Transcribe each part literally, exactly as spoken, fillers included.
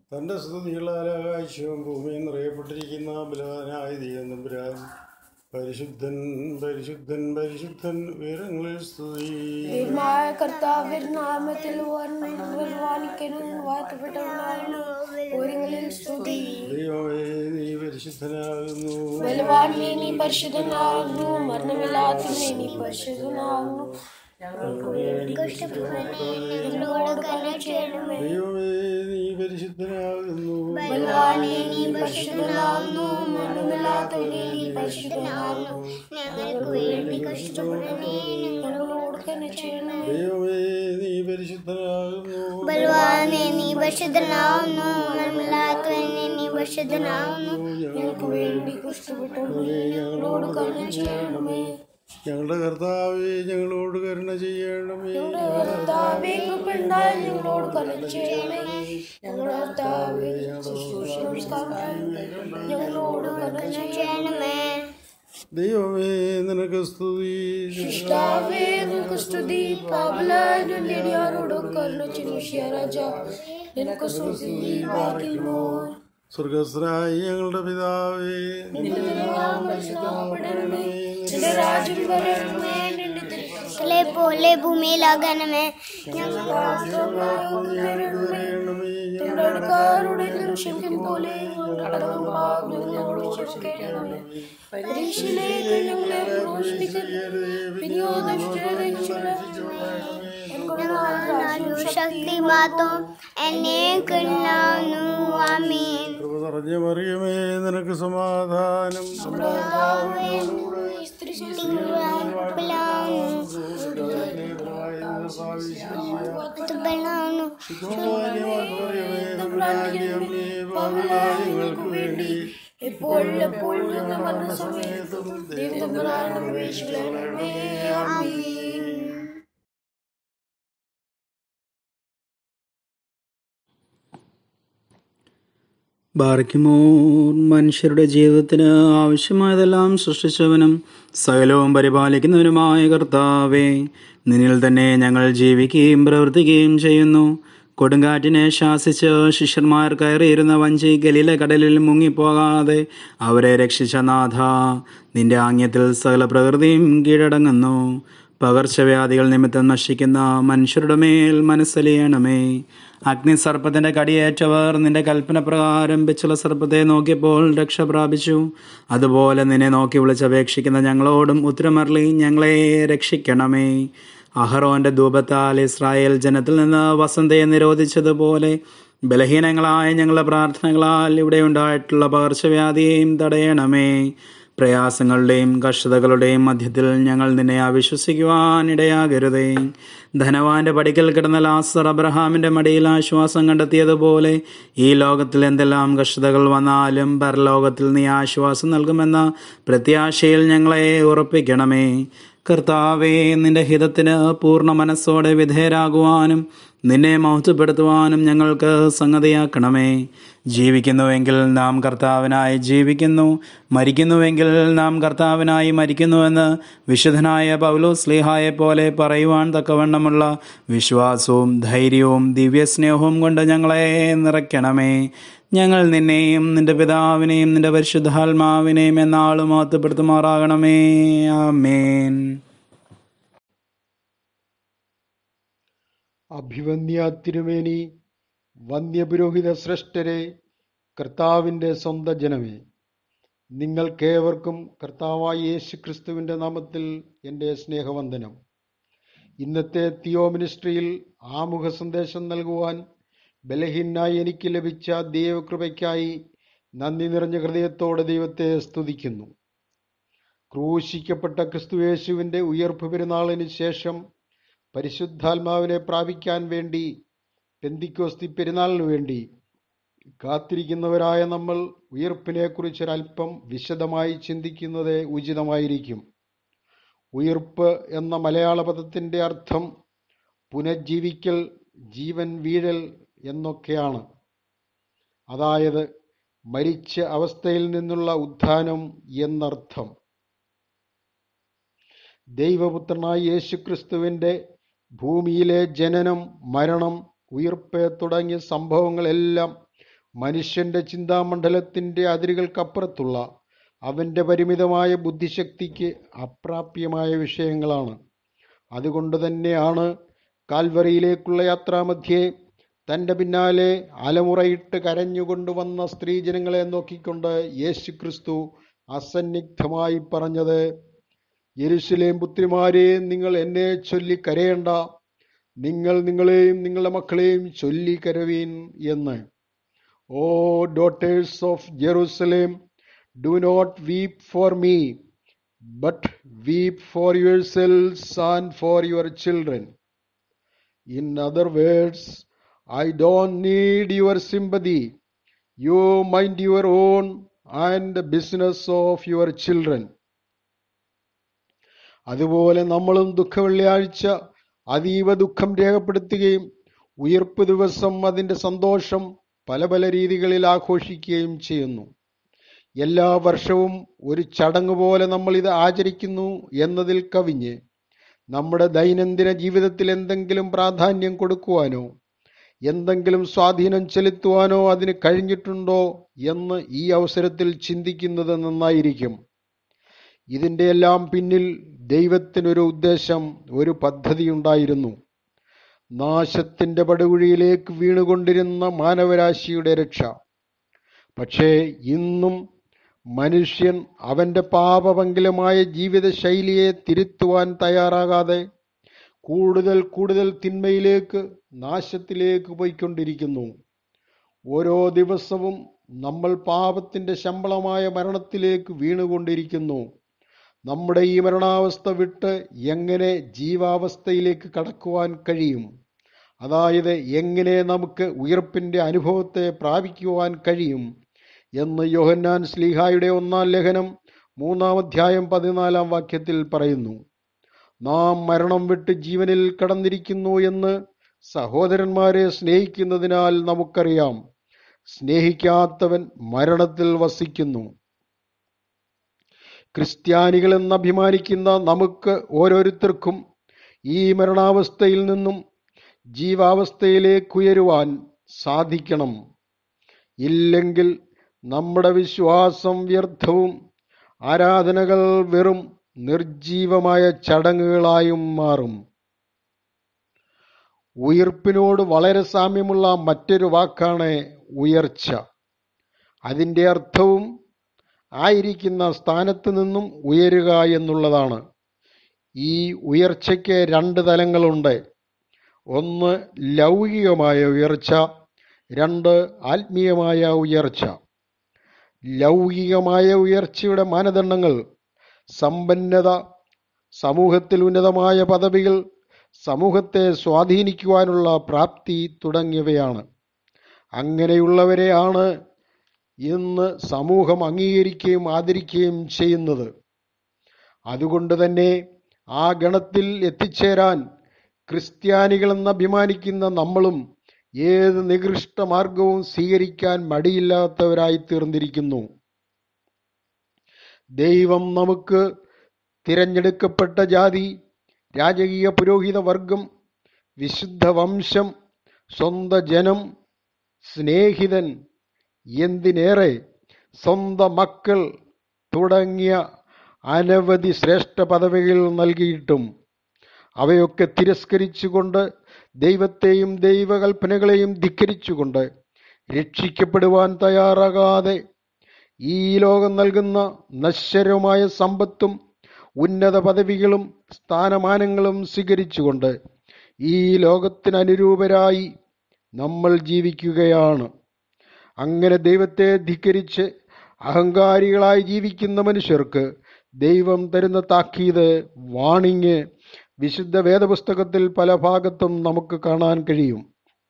തൻ്റെ സ്തുതികളാൽ ആകാശവും ഭൂമിയും നിറയപ്പെട്ടിരിക്കുന്ന ബലവാനായ ദൈവം തമ്പുരാൻ പരിശുദ്ധൻ പരിശുദ്ധൻ പരിശുദ്ധൻ ഉയരങ്ങളിൽ സ്തുതി. കർത്താവിൻ നാമത്തിൽ ദൈവമേ നീ പരിശുദ്ധനാകുന്നു. ബലവാനേ നീ പരിശുദ്ധനാകുന്നു. മരണമില്ലാത്തവനേ നീ പരിശുദ്ധനാകുന്നു. ദൈവമേ നീ പരിശുദ്ധനാകുന്നു. ബലവാനേ നീ പരിശുദ്ധനാകുന്നു. മരണമില്ലാത്തവനേ നീ പരിശുദ്ധനാകുന്നു. ഞങ്ങൾക്ക് വേണ്ടി കഷ്ടപ്പെടണമേ, ഞങ്ങളോട് കരുണ ചെയ്യണമേ. ദൈവമേ നീ പരിശുദ്ധനാകുന്നു. ബലവാനേ നീ പരിശുദ്ധനാകുന്നു. മരണമില്ലാത്തവനേ നീ പരിശുദ്ധനാകുന്നു. ഞങ്ങൾക്ക് വേണ്ടി കഷ്ടപ്പെട്ടവനേ ഞങ്ങളോട് കരുണ ചെയ്യണമേ. ഞങ്ങളുടെ കർത്താവേ ഞങ്ങളോട് കരുണ ചെയ്യണമേ. കർത്താവേ കൃപയുണ്ടായി ഞങ്ങളോട് കരുണ ചെയ്യണമേ. ഞങ്ങളുടെ കർത്താവേ ഞങ്ങളോട് കരുണ ചെയ്യണമേ. ദൈവമേ നിനക്ക് സ്തുതി. കർത്താവേ നിനക്ക് സ്തുതി. പാവലാരോട് കരുണ ചെയ്യുന്ന രാജാ നിനക്ക് സ്തുതി. പാർക്കുമോർ സ്വർഗസ്ഥനായ ഞങ്ങളുടെ പിതാവേ, നിന്റെ നാമം പരിശുദ്ധമാക്കപ്പെടണമേ. നിന്റെ രാജ്യം വരണമേ. നിന്റെ തിരുമനസ്സുകളെ പോലെ ഭൂമിയിലാകണമേ. ഞങ്ങളുടെ ആവശ്യമായ തരണമേ. ഞങ്ങളുടെ അടുക്കാരോട് ക്ഷമിക്കും പോലെ കടന്നും പാപങ്ങളും ഞങ്ങളോട് ക്ഷമിക്കണമേ. പരീക്ഷയിലേക്ക് ഞങ്ങളെ പ്രവേശിപ്പിക്കരുതേ, പിന്നെയോ ദുഷ്ടനെ രക്ഷിക്കണമേ. ശക്തി മാത്രം എന്നെ കണ്ണാന്നു. ആമേൻ. കൃപ നിറഞ്ഞ മറിയമേ നിനക്ക് സമാധാനം. എപ്പോഴും എപ്പോഴും ഞങ്ങളുടെ മരണസമയത്തും ദൈവതമ്പുരാനോട് അപേക്ഷിക്കണമേ. ആമേൻ. ബാർക്കിമോർ മനുഷ്യരുടെ ജീവിതത്തിന് ആവശ്യമായതെല്ലാം സൃഷ്ടിച്ചവനും സകലവും പരിപാലിക്കുന്നവനുമായ കർത്താവേ, നിന്നിൽ തന്നെ ഞങ്ങൾ ജീവിക്കുകയും പ്രവർത്തിക്കുകയും ചെയ്യുന്നു. കൊടുങ്കാറ്റിനെ ശാസിച്ച് ശിഷ്യന്മാർ കയറിയിരുന്ന വഞ്ചി ഗലീല കടലിൽ മുങ്ങിപ്പോകാതെ അവരെ രക്ഷിച്ച നാഥ, നിന്റെ ആംഗ്യത്തിൽ സകല പ്രകൃതിയും കീഴടങ്ങുന്നു. പകർച്ചവ്യാധികൾ നിമിത്തം നശിക്കുന്ന മനുഷ്യരുടെ മേൽ മനസ്സലിയണമേ. അഗ്നിസർപ്പത്തിന്റെ കടിയേറ്റവർ നിന്റെ കൽപ്പന പ്രകാരം പിച്ചുള്ള സർപ്പത്തെ നോക്കിയപ്പോൾ രക്ഷ പ്രാപിച്ചു. അതുപോലെ നിന്നെ നോക്കി വിളിച്ചപേക്ഷിക്കുന്ന ഞങ്ങളോടും ഉത്തരമരളി ഞങ്ങളെ രക്ഷിക്കണമേ. അഹറോന്റെ ധൂപത്താൽ ഇസ്രായേൽ ജനത്തിൽ നിന്ന് വസന്തയെ നിരോധിച്ചതുപോലെ ബലഹീനങ്ങളായ ഞങ്ങളുടെ പ്രാർത്ഥനകളാൽ ഇവിടെ ഉണ്ടായിട്ടുള്ള പകർച്ചവ്യാധിയെയും തടയണമേ. പ്രയാസങ്ങളുടെയും കഷ്ടതകളുടെയും മധ്യത്തിൽ ഞങ്ങൾ നിന്നെ അവിശ്വസിക്കുവാൻ ഇടയാകരുതേ. ധനവാന്റെ പടിക്കൽ കിടന്ന ലാസർ അബ്രഹാമിന്റെ മടിയിൽ ആശ്വാസം കണ്ടെത്തിയതുപോലെ ഈ ലോകത്തിൽ എന്തെല്ലാം കഷ്ടതകൾ വന്നാലും പരലോകത്തിൽ നീ ആശ്വാസം നൽകുമെന്ന പ്രത്യാശയിൽ ഞങ്ങളെ ഉറപ്പിക്കണമേ. കർത്താവേ, നിന്റെ ഹിതത്തിന് പൂർണ്ണ മനസ്സോടെ വിധേയരാകുവാനും നിന്നെ മഹത്വപ്പെടുത്തുവാനും ഞങ്ങൾക്ക് സംഗതിയാക്കണമേ. ജീവിക്കുന്നുവെങ്കിൽ നാം കർത്താവിനായി ജീവിക്കുന്നു, മരിക്കുന്നുവെങ്കിൽ നാം കർത്താവിനായി മരിക്കുന്നുവെന്ന് വിശുദ്ധനായ പൗലോസ് ശ്ലീഹായെ പോലെ പറയുവാൻ തക്കവണ്ണമുള്ള വിശ്വാസവും ധൈര്യവും ദിവ്യസ്നേഹവും കൊണ്ട് ഞങ്ങളെ നിറയ്ക്കണമേ. ഞങ്ങൾ നിന്നെയും നിന്റെ പിതാവിനെയും നിന്റെ പരിശുദ്ധാത്മാവിനെയും എന്നാളും മഹത്വപ്പെടുത്തുമാറാകണമേ. ആമേൻ. അഭിവന്യ തിരുമേനി, വന്യപുരോഹിത ശ്രേഷ്ഠരെ, കർത്താവിൻ്റെ സ്വന്തം ജനമേ, നിങ്ങൾക്കേവർക്കും കർത്താവായ യേശു ക്രിസ്തുവിൻ്റെ നാമത്തിൽ എൻ്റെ സ്നേഹവന്ദനം. ഇന്നത്തെ തിയോ മിനിസ്ട്രിയിൽ ആമുഖ സന്ദേശം നൽകുവാൻ ബലഹീനായി എനിക്ക് ലഭിച്ച ദൈവകൃപയ്ക്കായി നന്ദി നിറഞ്ഞ ഹൃദയത്തോടെ ദൈവത്തെ സ്തുതിക്കുന്നു. ക്രൂശിക്കപ്പെട്ട ക്രിസ്തുയേശുവിൻ്റെ ഉയർപ്പ് പെരുന്നാളിന് ശേഷം പരിശുദ്ധാത്മാവിനെ പ്രാപിക്കാൻ വേണ്ടി പെന്തിക്കോസ്തി പെരുന്നാളിന് വേണ്ടി കാത്തിരിക്കുന്നവരായ നമ്മൾ ഉയർപ്പിനെക്കുറിച്ചൊരല്പം വിശദമായി ചിന്തിക്കുന്നത് ഉചിതമായിരിക്കും. ഉയർപ്പ് എന്ന മലയാള പദത്തിൻ്റെ അർത്ഥം പുനഃജീവിക്കൽ, ജീവൻ വീഴൽ എന്നൊക്കെയാണ്. അതായത് മരിച്ച അവസ്ഥയിൽ നിന്നുള്ള ഉത്ഥാനം എന്നർത്ഥം. ദൈവപുത്രനായ യേശുക്രിസ്തുവിൻ്റെ ഭൂമിയിലെ ജനനം, മരണം, ഉയിർപ്പ് തുടങ്ങിയ സംഭവങ്ങളെല്ലാം മനുഷ്യന്റെ ചിന്താമണ്ഡലത്തിൻ്റെ അതിരുകൾക്കപ്പുറത്തുള്ള അവൻ്റെ പരിമിതമായ ബുദ്ധിശക്തിക്ക് അപ്രാപ്യമായ വിഷയങ്ങളാണ്. അതുകൊണ്ട് തന്നെയാണ് കാൽവറിയിലേക്കുള്ള യാത്രാമധ്യേ തൻ്റെ പിന്നാലെ അലമുറയിട്ട് കരഞ്ഞുകൊണ്ടുവന്ന സ്ത്രീജനങ്ങളെ നോക്കിക്കൊണ്ട് യേശു ക്രിസ്തു അസന്നിഗ്ധമായി പറഞ്ഞത്, യെരുശലേം പുത്രിമാരെ, നിങ്ങൾ എന്നെ ചൊല്ലി കരയേണ്ട, നിങ്ങൾ നിങ്ങളെയും നിങ്ങളുടെ മക്കളെയും ചൊല്ലി കരവീൻ എന്ന്. Oh daughters of Jerusalem, do not weep for me, but weep for your selves and for your children. In other words, I don't need your sympathy. You mind your own and the business of your children. അതുപോലെ നമ്മളും ദുഃഖവെള്ളിയാഴ്ച അതീവ ദുഃഖം രേഖപ്പെടുത്തുകയും ഉയിർപ്പ് ദിവസം അതിൻ്റെ സന്തോഷം പല പല രീതികളിൽ ആഘോഷിക്കുകയും ചെയ്യുന്നു. എല്ലാ വർഷവും ഒരു ചടങ്ങ് പോലെ നമ്മളിത് ആചരിക്കുന്നു എന്നതിൽ കവിഞ്ഞ് നമ്മുടെ ദൈനംദിന ജീവിതത്തിൽ എന്തെങ്കിലും പ്രാധാന്യം കൊടുക്കുവാനോ എന്തെങ്കിലും സ്വാധീനം ചെലുത്തുവാനോ അതിന് കഴിഞ്ഞിട്ടുണ്ടോ എന്ന് ഈ അവസരത്തിൽ ചിന്തിക്കുന്നത് നന്നായിരിക്കും. ഇതിൻ്റെ എല്ലാം പിന്നിൽ ദൈവത്തിനൊരു ഉദ്ദേശം, ഒരു പദ്ധതിയുണ്ടായിരുന്നു. നാശത്തിൻ്റെ പടുകുഴിയിലേക്ക് വീണുകൊണ്ടിരുന്ന മാനവരാശിയുടെ രക്ഷ. പക്ഷേ ഇന്നും മനുഷ്യൻ അവൻ്റെ പാപപങ്കിലമായ ജീവിതശൈലിയെ തിരുത്തുവാൻ തയ്യാറാകാതെ കൂടുതൽ കൂടുതൽ തിന്മയിലേക്ക്, നാശത്തിലേക്ക് പോയിക്കൊണ്ടിരിക്കുന്നു. ഓരോ ദിവസവും നമ്മൾ പാപത്തിൻ്റെ ശമ്പളമായ മരണത്തിലേക്ക് വീണുകൊണ്ടിരിക്കുന്നു. നമ്മുടെ ഈ മരണാവസ്ഥ വിട്ട് എങ്ങനെ ജീവാവസ്ഥയിലേക്ക് കടക്കുവാൻ കഴിയും? അതായത് എങ്ങനെ നമുക്ക് ഉയിർപ്പിൻ്റെ അനുഭവത്തെ പ്രാപിക്കുവാൻ കഴിയും എന്ന് യോഹന്നാൻ ശ്ലീഹായുടെ ഒന്നാം ലേഖനം മൂന്നാം അധ്യായം പതിനാലാം വാക്യത്തിൽ പറയുന്നു. നാം മരണം വിട്ട് ജീവനിൽ കടന്നിരിക്കുന്നു എന്ന് സഹോദരന്മാരെ സ്നേഹിക്കുന്നതിനാൽ നമുക്കറിയാം. സ്നേഹിക്കാത്തവൻ മരണത്തിൽ വസിക്കുന്നു. ക്രിസ്ത്യാനികളെന്ന് അഭിമാനിക്കുന്ന നമുക്ക് ഓരോരുത്തർക്കും ഈ മരണാവസ്ഥയിൽ നിന്നും ജീവാവസ്ഥയിലേക്ക് ഉയരുവാൻ സാധിക്കണം. ഇല്ലെങ്കിൽ നമ്മുടെ വിശ്വാസം വ്യർത്ഥവും ആരാധനകൾ വെറും നിർജീവമായ ചടങ്ങുകളായും മാറും. ഉയിർപ്പിനോട് വളരെ സാമ്യമുള്ള മറ്റൊരു വാക്കാണ് ഉയർച്ച. അതിൻ്റെ അർത്ഥവും ആയിരിക്കുന്ന സ്ഥാനത്ത് നിന്നും ഉയരുക എന്നുള്ളതാണ്. ഈ ഉയർച്ചയ്ക്ക് രണ്ട് തലങ്ങളുണ്ട്. ഒന്ന് ലൗകികമായ ഉയർച്ച, രണ്ട് ആത്മീയമായ ഉയർച്ച. ലൗകികമായ ഉയർച്ചയുടെ മാനദണ്ഡങ്ങൾ സമ്പന്നത, സമൂഹത്തിൽ ഉന്നതമായ പദവികൾ, സമൂഹത്തെ സ്വാധീനിക്കുവാനുള്ള പ്രാപ്തി തുടങ്ങിയവയാണ്. അങ്ങനെയുള്ളവരെയാണ് ഇന്ന് സമൂഹം അംഗീകരിക്കുകയും ആദരിക്കുകയും ചെയ്യുന്നത്. അതുകൊണ്ട് തന്നെ ആ ഗണത്തിൽ എത്തിച്ചേരാൻ ക്രിസ്ത്യാനികളെന്ന് അഭിമാനിക്കുന്ന നമ്മളും ഏത് നികൃഷ്ട മാർഗവും സ്വീകരിക്കാൻ മടിയില്ലാത്തവരായി തീർന്നിരിക്കുന്നു. ദൈവം നമുക്ക് തിരഞ്ഞെടുക്കപ്പെട്ട ജാതി, രാജകീയ പുരോഹിത വർഗം, വിശുദ്ധ വംശം, സ്വന്തം ജനം, സ്നേഹിതൻ, എന്തിനേറെ സ്വന്തം മക്കൾ തുടങ്ങിയ അനവധി ശ്രേഷ്ഠ പദവികൾ നൽകിയിട്ടും അവയൊക്കെ തിരസ്കരിച്ചുകൊണ്ട്, ദൈവത്തെയും ദൈവകൽപ്പനകളെയും ധിക്കരിച്ചുകൊണ്ട് രക്ഷിക്കപ്പെടുവാൻ തയ്യാറാകാതെ ഈ ലോകം നൽകുന്ന നശ്വരമായ സമ്പത്തും ഉന്നത പദവികളും സ്ഥാനമാനങ്ങളും സ്വീകരിച്ചുകൊണ്ട് ഈ ലോകത്തിനനുരൂപരായി നമ്മൾ ജീവിക്കുകയാണ്. അങ്ങനെ ദൈവത്തെ ധിക്കരിച്ച് അഹങ്കാരികളായി ജീവിക്കുന്ന മനുഷ്യർക്ക് ദൈവം തരുന്ന താക്കീത്, വാണിങ് വിശുദ്ധ വേദപുസ്തകത്തിൽ പല ഭാഗത്തും നമുക്ക് കാണാൻ കഴിയും.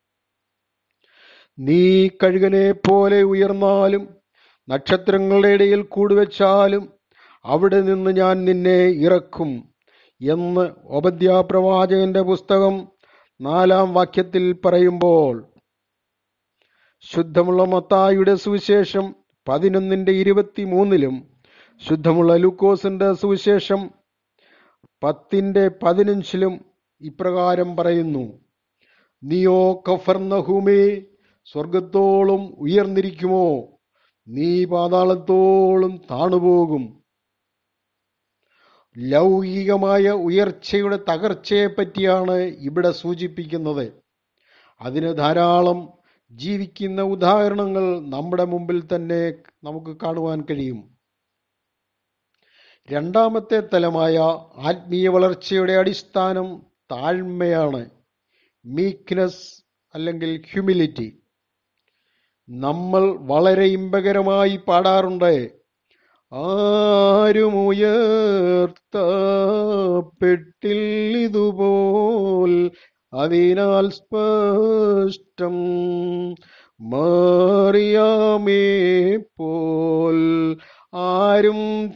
നീ കഴുകനെ പോലെ ഉയർന്നാലും നക്ഷത്രങ്ങളുടെ ഇടയിൽ കൂടുവെച്ചാലും അവിടെ നിന്ന് ഞാൻ നിന്നെ ഇറക്കും എന്ന് ഓബദ്യാ പ്രവാചകന്റെ പുസ്തകം നാലാം വാക്യത്തിൽ പറയുമ്പോൾ, ശുദ്ധമുള്ള മത്തായിയുടെ സുവിശേഷം പതിനൊന്നിൻ്റെ ഇരുപത്തി മൂന്നിലും ശുദ്ധമുള്ള ലൂക്കോസിന്റെ സുവിശേഷം പത്തിൻ്റെ പതിനഞ്ചിലും ഇപ്രകാരം പറയുന്നു: നീയോ കഫർന്നഹൂമേ, സ്വർഗത്തോളം ഉയർന്നിരിക്കുമോ? നീ പാതാളത്തോളം താണുപോകും. ലൗകികമായ ഉയർച്ചയുടെ തകർച്ചയെപ്പറ്റിയാണ് ഇവിടെ സൂചിപ്പിക്കുന്നത്. അതിന് ധാരാളം ജീവിക്കുന്ന ഉദാഹരണങ്ങൾ നമ്മുടെ മുമ്പിൽ തന്നെ നമുക്ക് കാണുവാൻ കഴിയും. രണ്ടാമത്തെ തലമായ ആത്മീയ വളർച്ചയുടെ അടിസ്ഥാനം താഴ്മയാണ്, മീക്ക്നെസ് അല്ലെങ്കിൽ ഹ്യൂമിലിറ്റി. നമ്മൾ വളരെ ഇമ്പകരമായി പാടാറുണ്ട്, ആരും ഉയർത്തപ്പെട്ടില്ലിതുപോൽ, അതിനാൽ സ്പഷ്ടം മറിയാമേ പോൽ ആരും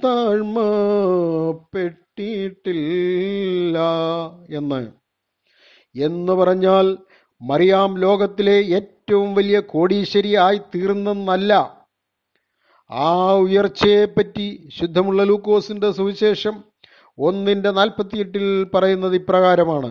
താഴ്മപ്പെട്ടിട്ടില്ല എന്ന് എന്ന് പറഞ്ഞാൽ മറിയാം ലോകത്തിലെ ഏറ്റവും വലിയ കോടീശ്വരിയായി തീർന്നെന്നല്ല. ആ ഉയർച്ചയെപ്പറ്റി ശുദ്ധമുള്ള ലൂക്കോസിന്റെ സുവിശേഷം ഒന്നിന്റെ നാൽപ്പത്തിയെട്ടിൽ പറയുന്നത് ഇപ്രകാരമാണ്: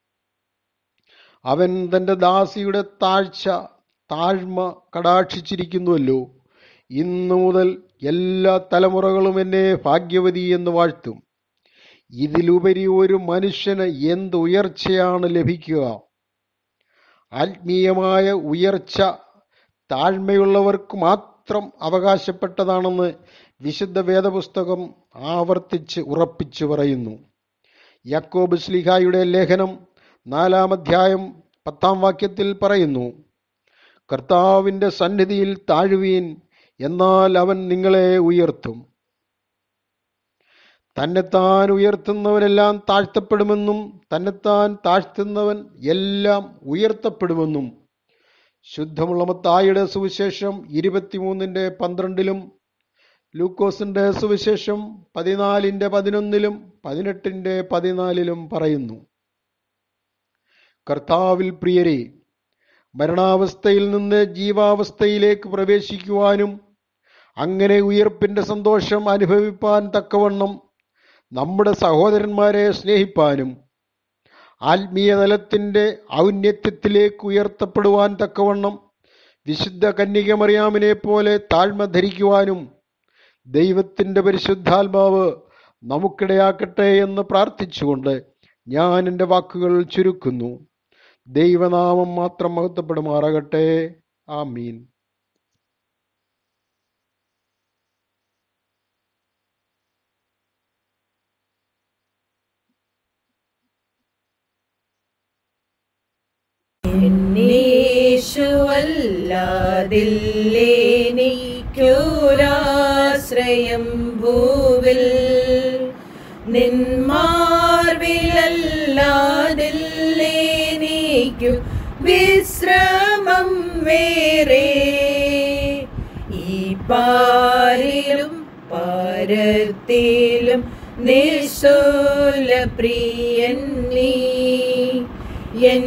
അവൻ തൻ്റെ ദാസിയുടെ താഴ്ച താഴ്മ കടാക്ഷിച്ചിരിക്കുന്നുവല്ലോ. ഇന്നു മുതൽ എല്ലാ തലമുറകളും എന്നെ ഭാഗ്യവതി എന്ന് വാഴ്ത്തും. ഇതിലുപരി ഒരു മനുഷ്യന് എന്ത് ഉയർച്ചയാണ് ലഭിക്കുക? ആത്മീയമായ ഉയർച്ച താഴ്മയുള്ളവർക്ക് മാത്രം അവകാശപ്പെട്ടതാണെന്ന് വിശുദ്ധ വേദപുസ്തകം ആവർത്തിച്ച് ഉറപ്പിച്ചു പറയുന്നു. യാക്കോബ് ശ്ലീഹായുടെ ലേഖനം നാലാം അധ്യായം പത്താം വാക്യത്തിൽ പറയുന്നു, കർത്താവിൻ്റെ സന്നിധിയിൽ താഴുവീൻ, എന്നാൽ അവൻ നിങ്ങളെ ഉയർത്തും. തന്നെത്താൻ ഉയർത്തുന്നവനെല്ലാം താഴ്ത്തപ്പെടുമെന്നും തന്നെത്താൻ താഴ്ത്തുന്നവൻ എല്ലാം ഉയർത്തപ്പെടുമെന്നും ശുദ്ധമുള്ള മത്തായിയുടെ സുവിശേഷം ഇരുപത്തിമൂന്നിൻ്റെ പന്ത്രണ്ടിലും ലൂക്കോസിന്റെ സുവിശേഷം പതിനാലിൻ്റെ പതിനൊന്നിലും പതിനെട്ടിൻ്റെ പതിനാലിലും പറയുന്നു. കർത്താവിൽ പ്രിയരെ, മരണാവസ്ഥയിൽ നിന്ന് ജീവാവസ്ഥയിലേക്ക് പ്രവേശിക്കുവാനും അങ്ങനെ ഉയർപ്പിൻ്റെ സന്തോഷം അനുഭവിപ്പാൻ തക്കവണ്ണം നമ്മുടെ സഹോദരന്മാരെ സ്നേഹിപ്പാനും ആത്മീയ തലത്തിൻ്റെ ഔന്നത്യത്തിലേക്ക് ഉയർത്തപ്പെടുവാൻ തക്കവണ്ണം വിശുദ്ധ കന്യക മറിയാമിനെ പോലെ താഴ്മ ധരിക്കുവാനും ദൈവത്തിൻ്റെ പരിശുദ്ധാത്മാവ് നമുക്കിടയാക്കട്ടെ എന്ന് പ്രാർത്ഥിച്ചുകൊണ്ട് ഞാൻ എൻ്റെ വാക്കുകൾ ചുരുക്കുന്നു. ദൈവനാമം മാത്രം മഹത്വപ്പെടുമാറാകട്ടെ. ആമീൻ. േശ്വല്ലാതില്ലേനിക്കൊരാശ്രയം ഭൂവിൽ നിന്മാർവിലല്ലാതില്ലേനിക്കു വിശ്രമം വേറെ. ഈ പാരിലും പാരത്തിലും നിശൂല പ്രിയൻ നീ, എൻ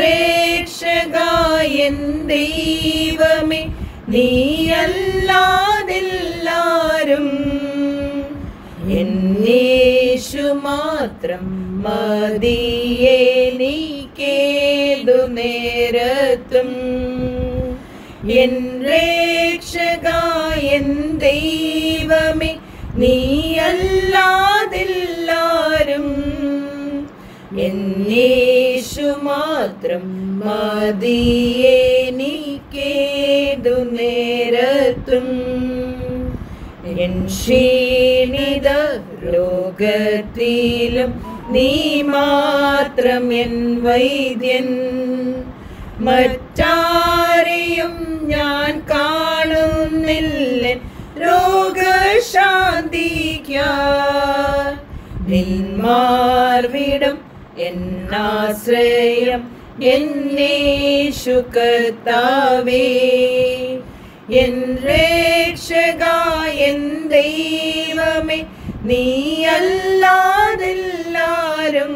രക്ഷകൻ ദൈവമേ, നീയല്ലാതെല്ലാരും. എന്നേശു മാത്രം മതിയെനിക്കേതു നേരത്തും. എൻ രക്ഷകൻ ദൈവമേ, നീയല്ലാതെല്ലാരും. എന്നേശു മാത്രം മതിയെനിക്കേതു നേരത്തും. എൻ ക്ഷീണിത രോഗത്തിലും നീ മാത്രം എൻ വൈദ്യൻ. മറ്റാരെയും ഞാൻ കാണുന്നില്ല രോഗശാന്തിക്കായി. നിന്മാർവിടം എന്നാശ്രയം എന്നേശു കർത്താവേ. എൻ രക്ഷകൻ ദൈവമേ, നീയല്ലാതെല്ലാരും.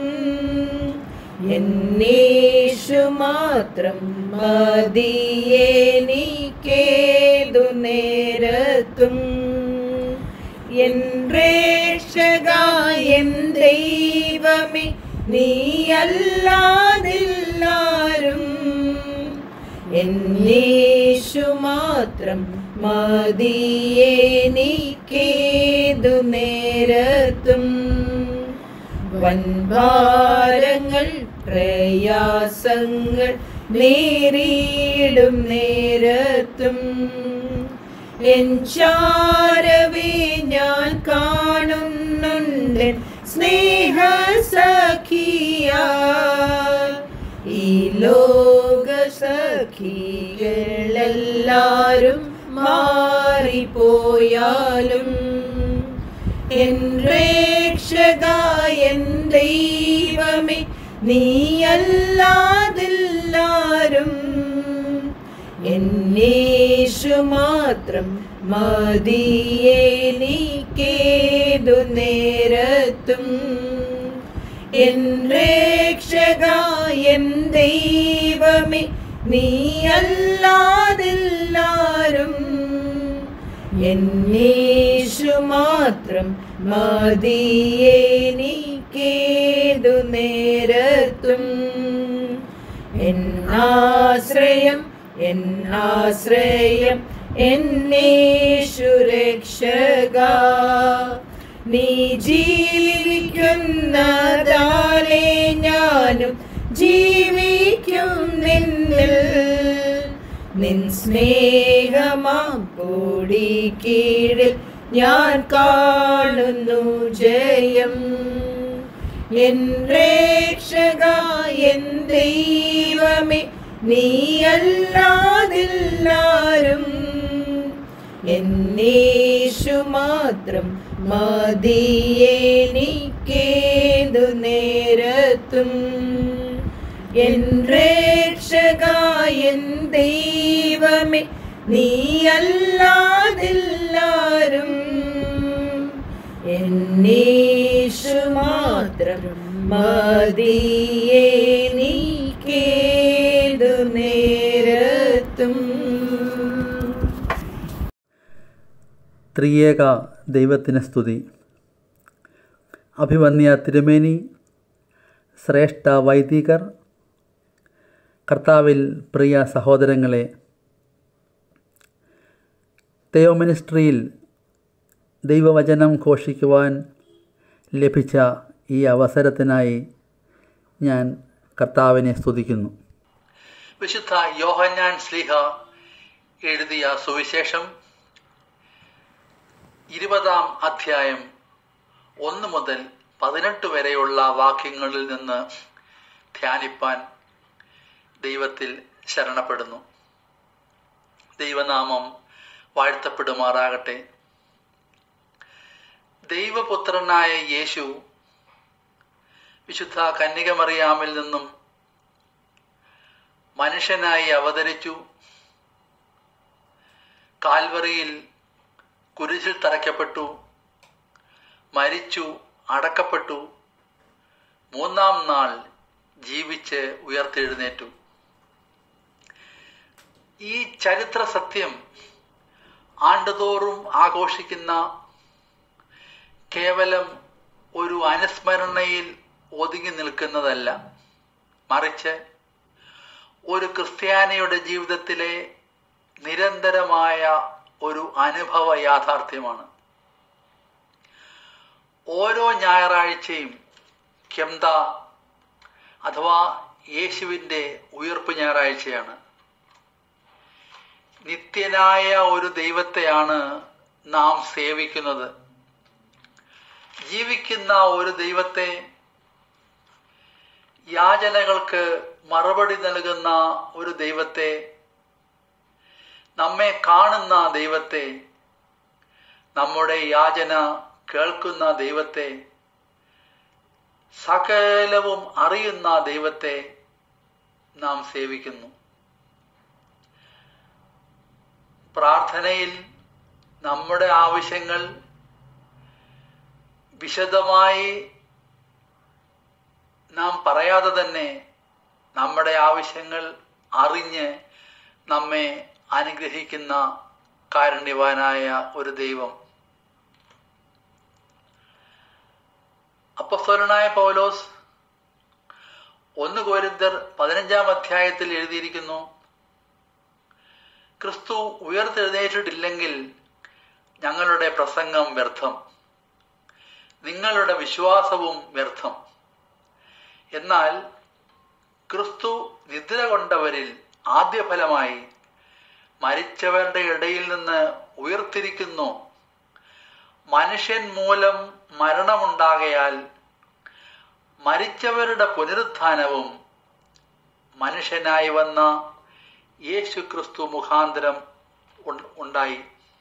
എന്നേശു മാത്രം മതിയെനിക്കേതു നേരത്തും. എൻ രക്ഷകൻ ദൈവമേ, നീയല്ലാതെല്ലാരും. എന്നേശു മാത്രം മതിയെനിക്കേതു നേരത്തും. വൻഭാരങ്ങൾ പ്രയാസങ്ങൾ നേരിടും നേരത്തും എൻ ചാരവേ ഞാൻ കാണുന്നുണ്ട് സ്നേഹസഖിയായി. ഈ ലോക സഖികളെല്ലാരും മാറിപ്പോയാലും എൻ രക്ഷക എൻ ദൈവമേ നീയല്ലാതെല്ലാരും. എന്നേശു മാത്രം മതിയെനിക്കേതു നേരത്തും. എൻ രക്ഷക എൻ ദൈവമേ നീയല്ലാതെല്ലാരും. എന്നേശു മാത്രം മതിയെനിക്കേതു നേരത്തും. എന്നാശ്രയം എന്നാശ്രയം എന്നേശു രക്ഷക. നീ ജീവിക്കുന്നതാലേ ഞാനും ജീവിക്കും നിന്നിൽ. നിൻ സ്നേഹമാം കൊടി കീഴിൽ ഞാൻ കാണുന്നു ജയം. എൻ രക്ഷക എൻ ദൈവമേ നീയല്ലാതെല്ലാരും. എന്നേശു മാത്രം മതിയെനിക്കേതു നേരത്തും. എൻ രക്ഷക എൻ ദൈവമേ നീയല്ലാതെല്ലാരും. എന്നേശു മാത്രം മതിയെനിക്കേതു നേരത്തും. ത്രിയേക ദൈവത്തിന് സ്തുതി. അഭിവന്യ തിരുമേനി, ശ്രേഷ്ഠ വൈദികർ, കർത്താവിൽ പ്രിയ സഹോദരങ്ങളെ, തെയോ മിനിസ്ട്രിയിൽ ദൈവവചനം ഘോഷിക്കുവാൻ ലഭിച്ച ഈ അവസരത്തിനായി ഞാൻ കർത്താവിനെ സ്തുതിക്കുന്നു. വിശുദ്ധ യോഹന്നാൻ ശ്ലീഹ എഴുതിയ സുവിശേഷം ഇരുപതാം അധ്യായം ഒന്ന് മുതൽ പതിനെട്ട് വരെയുള്ള വാക്യങ്ങളിൽ നിന്ന് ധ്യാനിപ്പാൻ ദൈവത്തിൽ ശരണപ്പെടുന്നു. ദൈവനാമം വാഴ്ത്തപ്പെടുമാറാകട്ടെ. ദൈവപുത്രനായ യേശു വിശുദ്ധ കന്യകമറിയാമിൽ നിന്നും മനുഷ്യനായി അവതരിച്ചു. കാൽവറിയിൽ കുരിശിൽ തറയ്ക്കപ്പെട്ടു, മരിച്ചു, അടക്കപ്പെട്ടു, മൂന്നാം നാൾ ജീവിച്ച് ഉയർത്തെഴുന്നേറ്റു. ഈ ചരിത്ര സത്യം ആണ്ടുതോറും ആഘോഷിക്കുന്ന കേവലം ഒരു അനുസ്മരണയിൽ ഒതുങ്ങി നിൽക്കുന്നതല്ല, മറിച്ച് ഒരു ക്രിസ്ത്യാനിയുടെ ജീവിതത്തിലെ നിരന്തരമായ ഒരു അനുഭവ യാഥാർത്ഥ്യമാണ്. ഓരോ ഞായറാഴ്ചയും കെംത അഥവാ യേശുവിൻ്റെ ഉയർപ്പ് ഞായറാഴ്ചയാണ്. നിത്യനായ ഒരു ദൈവത്തെയാണ് നാം സേവിക്കുന്നത്. ജീവിക്കുന്ന ഒരു ദൈവത്തെ, യാചനകൾക്ക് മറുപടി നൽകുന്ന ഒരു ദൈവത്തെ, നമ്മെ കാണുന്ന ദൈവത്തെ, നമ്മുടെ യാചന കേൾക്കുന്ന ദൈവത്തെ, സകലവും അറിയുന്ന ദൈവത്തെ നാം സേവിക്കുന്നു. പ്രാർത്ഥനയിൽ നമ്മുടെ ആവശ്യങ്ങൾ വിശദമായി നാം പറയാതെ തന്നെ നമ്മുടെ ആവശ്യങ്ങൾ അറിഞ്ഞ് നമ്മെ അനുഗ്രഹിക്കുന്ന കാരുണ്യവാനായ ഒരു ദൈവം. അപ്പോസ്തലനായ പൗലോസ് ഒന്ന് കൊരിന്ത്യർ പതിനഞ്ചാം അധ്യായത്തിൽ എഴുതിയിരിക്കുന്നു, ക്രിസ്തു ഉയർത്തെഴുന്നേറ്റിട്ടില്ലെങ്കിൽ ഞങ്ങളുടെ പ്രസംഗം വ്യർത്ഥം, നിങ്ങളുടെ വിശ്വാസവും വ്യർത്ഥം. എന്നാൽ ക്രിസ്തു നിദ്ര കൊണ്ടവരിൽ ആദ്യഫലമായി മരിച്ചവരുടെ ഇടയിൽ നിന്ന് ഉയർത്തിരിക്കുന്നു. മനുഷ്യൻ മൂലം മരണമുണ്ടാകയാൽ മരിച്ചവരുടെ പുനരുത്ഥാനവും മനുഷ്യനായി വന്ന യേശു ക്രിസ്തു മുഖാന്തരം ഉണ്ടായി.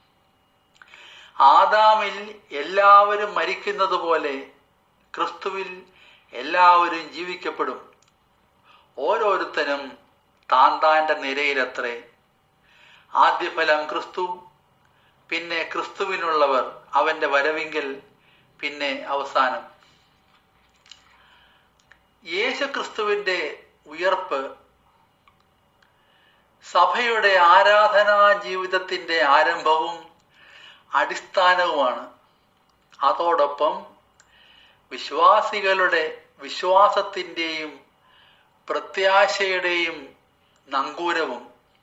ആദാമിൽ എല്ലാവരും മരിക്കുന്നത് പോലെ ക്രിസ്തുവിൽ എല്ലാവരും ജീവിക്കപ്പെടും. ഓരോരുത്തനും താൻ താൻ്റെ നിരയിലത്രേ. ആദ്യഫലം ക്രിസ്തു, പിന്നെ ക്രിസ്തുവിനുള്ളവർ അവൻ്റെ വരവിങ്കൽ, പിന്നെ അവസാനം. യേശു ക്രിസ്തുവിൻ്റെ ഉയർപ്പ് സഭയുടെ ആരാധനാ ജീവിതത്തിൻ്റെ ആരംഭവും അടിസ്ഥാനവുമാണ്. അതോടൊപ്പം വിശ്വാസികളുടെ വിശ്വാസത്തിൻ്റെയും പ്രത്യാശയുടെയും നങ്കൂരവും.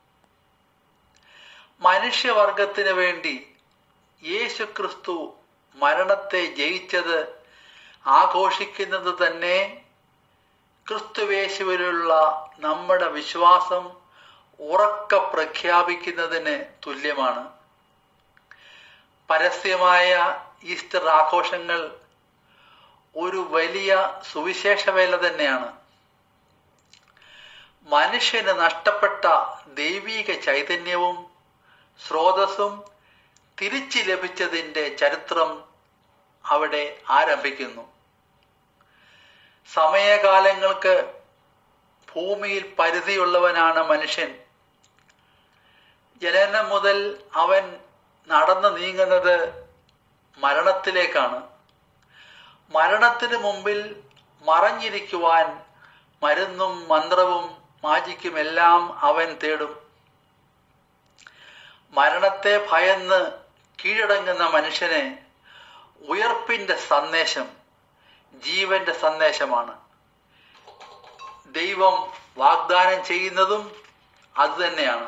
മനുഷ്യവർഗത്തിന് വേണ്ടി യേശു ക്രിസ്തു മരണത്തെ ജയിച്ചത് ആഘോഷിക്കുന്നത് തന്നെ ക്രിസ്തുവേശുവിലുള്ള നമ്മുടെ വിശ്വാസം ഉറക്കെ പ്രഖ്യാപിക്കുന്നതിന് തുല്യമാണ്. പരസ്യമായ ഈസ്റ്റർ ആഘോഷങ്ങൾ ഒരു വലിയ സുവിശേഷ വേല തന്നെയാണ്. മനുഷ്യന് നഷ്ടപ്പെട്ട ദൈവീക ചൈതന്യവും സ്രോതസ്സും തിരിച്ചു ലഭിച്ചതിൻ്റെ ചരിത്രം അവിടെ ആരംഭിക്കുന്നു. സമയകാലങ്ങൾക്ക് ഭൂമിയിൽ പരിധിയുള്ളവനാണ് മനുഷ്യൻ. ജനനം മുതൽ അവൻ നടന്നു നീങ്ങുന്നത് മരണത്തിലേക്കാണ്. മരണത്തിന് മുമ്പിൽ മറഞ്ഞിരിക്കുവാൻ മരുന്നും മന്ത്രവും മാജിക്കുമെല്ലാം അവൻ തേടും. മരണത്തെ ഭയന്ന് കീഴടങ്ങുന്ന മനുഷ്യന് ഉയർപ്പിന്റെ സന്ദേശം ജീവന്റെ സന്ദേശമാണ്. ദൈവം വാഗ്ദാനം ചെയ്യുന്നതും അതുതന്നെയാണ്.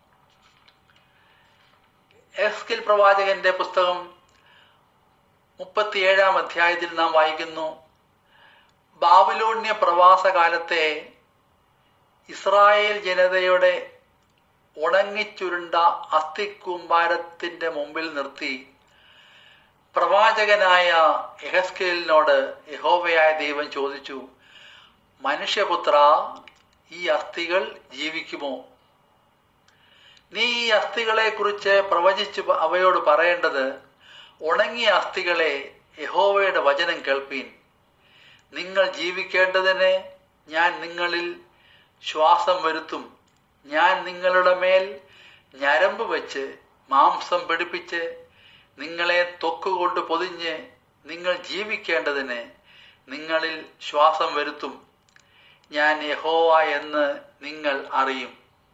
എസ്കേൽ പ്രവാചകന്റെ പുസ്തകം മുപ്പത്തിയേഴാം അധ്യായത്തിൽ നാം വായിക്കുന്നു, ബാബിലോണ്യ പ്രവാസകാലത്തെ ഇസ്രായേൽ ജനതയുടെ ഉണങ്ങിച്ചുരുണ്ട അസ്ഥിക്കൂമ്പാരത്തിന്റെ മുമ്പിൽ നിർത്തി പ്രവാചകനായ യെഹെസ്കേലിനോട് യഹോവയായ ദൈവം ചോദിച്ചു, മനുഷ്യപുത്ര, ഈ അസ്ഥികൾ ജീവിക്കുമോ? നീ ഈ അസ്ഥികളെ കുറിച്ച് പ്രവചിച്ചു അവയോട് പറയേണ്ടത്, ഉണങ്ങിയ അസ്ഥികളെ, യഹോവയുടെ വചനം കേൾപ്പീൻ. നിങ്ങൾ ജീവിക്കേണ്ടതിന് ഞാൻ നിങ്ങളിൽ ശ്വാസം വരുത്തും. ഞാൻ നിങ്ങളുടെ മേൽ ഞരമ്പ് വെച്ച് മാംസം പിടിപ്പിച്ച് നിങ്ങളെ ത്വക്കുകൊണ്ട് പൊതിഞ്ഞ് നിങ്ങൾ ജീവിക്കേണ്ടതിന് നിങ്ങളിൽ ശ്വാസം വരുത്തും. ഞാൻ യഹോവ എന്ന് നിങ്ങൾ അറിയും.